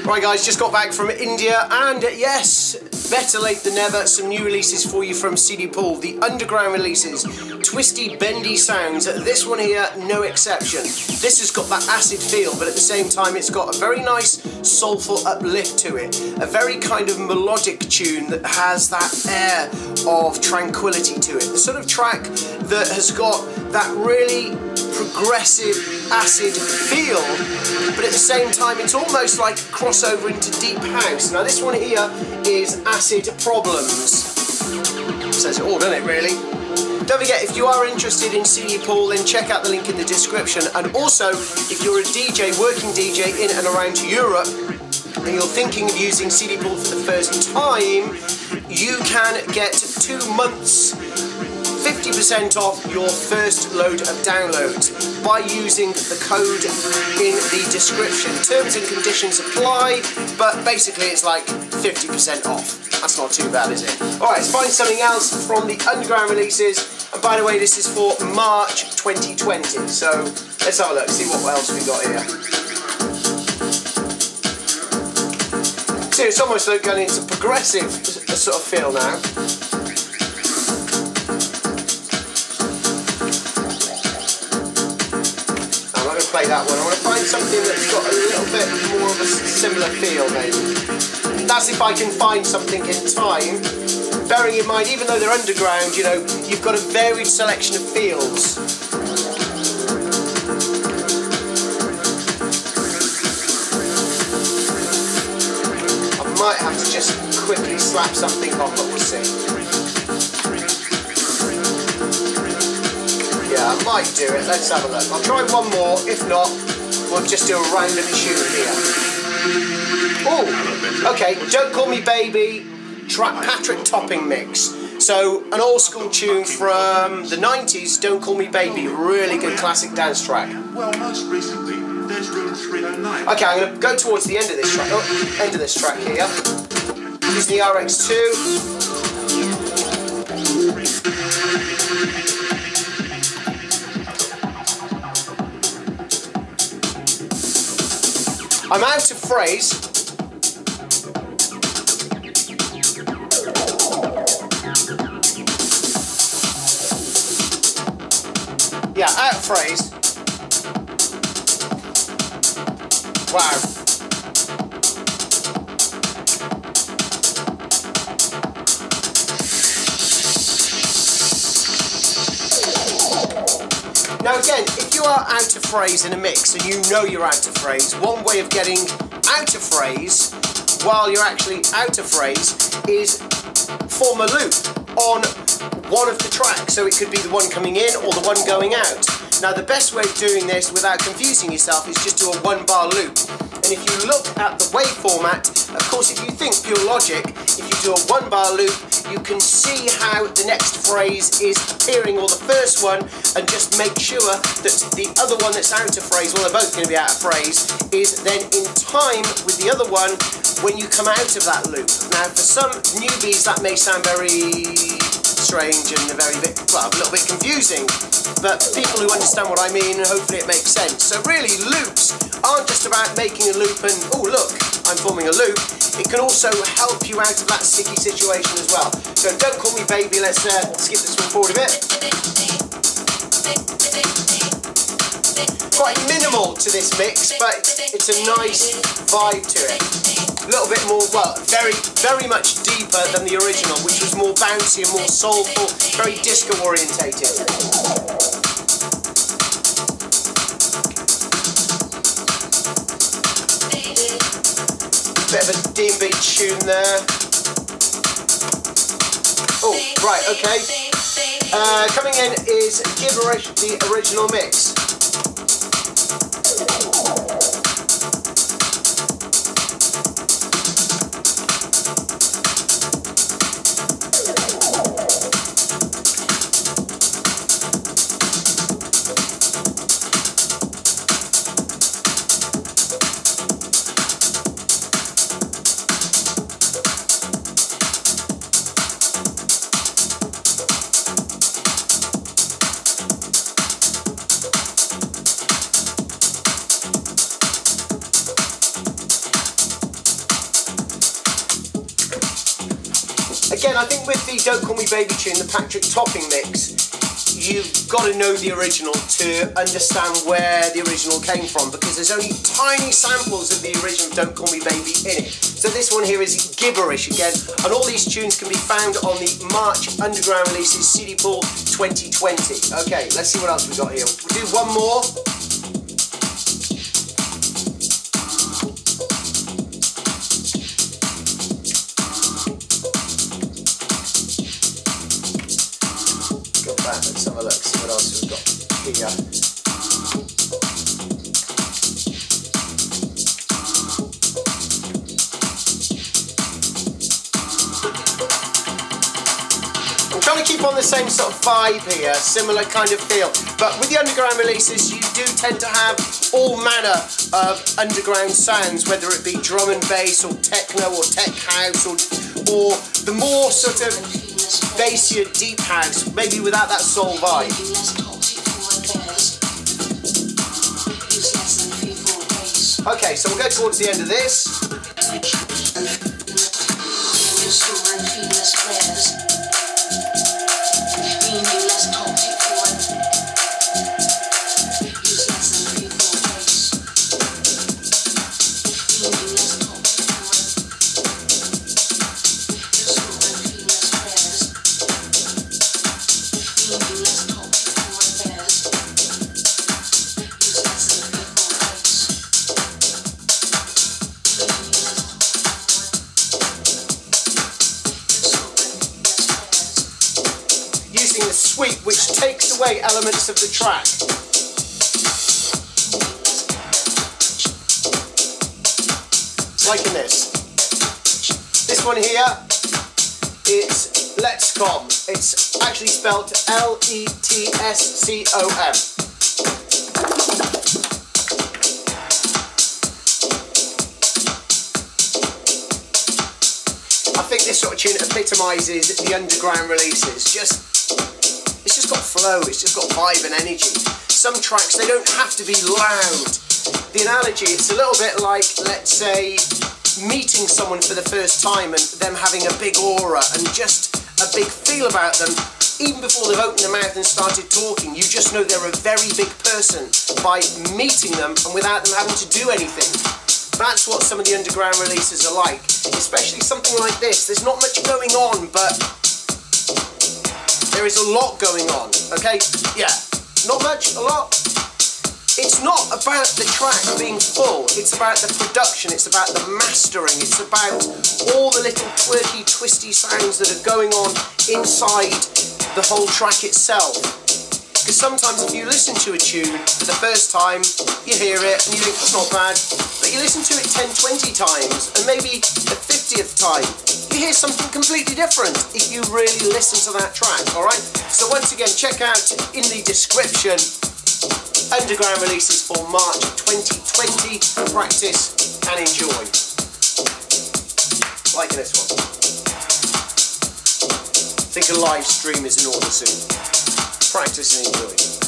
Right guys, just got back from India, and yes, better late than never, some new releases for you from CD Pool. The underground releases, twisty, bendy sounds. This one here, no exception. This has got that acid feel, but at the same time it's got a very nice soulful uplift to it. A very kind of melodic tune that has that air of tranquility to it. The sort of track that has got that really progressive acid feel, but at the same time it's almost like a crossover into deep house. Now this one here is Acid Problems. Says it all, doesn't it, really? Don't forget, if you are interested in CD Pool, then check out the link in the description. And also, if you're a DJ, working DJ in and around Europe, and you're thinking of using CD Pool for the first time, you can get 2 months 50% off your first load of downloads by using the code in the description. Terms and conditions apply, but basically it's like 50% off. That's not too bad, is it? Alright, let's find something else from the underground releases. And by the way, this is for March 2020. So let's have a look, see what else we got here. See, it's almost like going into progressive sort of feel now. Play that one. I want to find something that's got a little bit more of a similar feel, maybe. That's if I can find something in time. Bearing in mind, even though they're underground, you know, you've got a varied selection of feels. I might have to just quickly slap something on, but we'll see. Yeah, I might do it. Let's have a look. I'll try one more. If not, we'll just do a random tune here. Oh, okay. Don't Call Me Baby, Patrick Topping mix. So, an old school tune from the 90s, Don't Call Me Baby. Really good classic dance track. Well, most recently, there's room 309. Okay, I'm going to go towards the end of this track. Oh, end of this track here. Using the RX2. I'm out of phrase. Yeah, out of phrase. Wow. Now again, if you are out of phrase in a mix and you know you're out of phrase, one way of getting out of phrase while you're actually out of phrase is form a loop on one of the tracks. So it could be the one coming in or the one going out. Now the best way of doing this without confusing yourself is just do a 1-bar loop. And if you look at the wave format, of course if you think pure logic, if you do a 1-bar loop, you can see how the next phrase is appearing, or the first one, and just make sure that the other one that's out of phrase, well they're both going to be out of phrase, is then in time with the other one when you come out of that loop. Now for some newbies that may sound very strange and a little bit confusing, but people who understand what I mean, hopefully it makes sense. So really, loops aren't just about making a loop and, oh look, I'm forming a loop. It can also help you out of that sticky situation as well. So Don't Call Me Baby, let's skip this one forward a bit. Quite minimal to this mix, but it's a nice vibe to it. A little bit more, well, very much deeper than the original, which was more bouncy and more soulful, very disco orientated. Bit of a D&B tune there. Oh, right, okay. Coming in is Gibberish, the original mix. again, I think with the Don't Call Me Baby tune, the Patrick Topping mix, you've got to know the original to understand where the original came from, because there's only tiny samples of the original Don't Call Me Baby in it. So this one here is gibberish again, and all these tunes can be found on the March Underground Releases CD Pool 2020. Okay, let's see what else we got here. We'll do one more. Let's have a look, see what else we've got here. I'm trying to keep on the same sort of vibe here, similar kind of feel. But with the underground releases, you do tend to have all manner of underground sounds, whether it be drum and bass or techno or tech house or the more sort of bassier deep house, maybe without that soul vibe. Okay, so we'll go towards the end of this. The sweep, which takes away elements of the track. Like in this. This one here, it's Letscom. It's actually spelled Letscom. I think this sort of tune epitomises the underground releases. It's just got flow, it's just got vibe and energy. Some tracks, they don't have to be loud. The analogy, it's a little bit like, let's say, meeting someone for the first time and them having a big aura and just a big feel about them. Even before they've opened their mouth and started talking, you just know they're a very big person by meeting them and without them having to do anything. That's what some of the underground releases are like, especially something like this. There's not much going on, but there is a lot going on, okay? Yeah, not much, a lot. It's not about the track being full, it's about the production, it's about the mastering, it's about all the little twerky, twisty sounds that are going on inside the whole track itself. Because sometimes if you listen to a tune for the first time, you hear it and you think it's not bad, but you listen to it 10, 20 times, and maybe the 50th time, you hear something completely different if you really listen to that track, alright? So once again, check out in the description underground releases for March 2020. Practice and enjoy. Like this one. I think a live stream is in order soon. Practice and enjoy.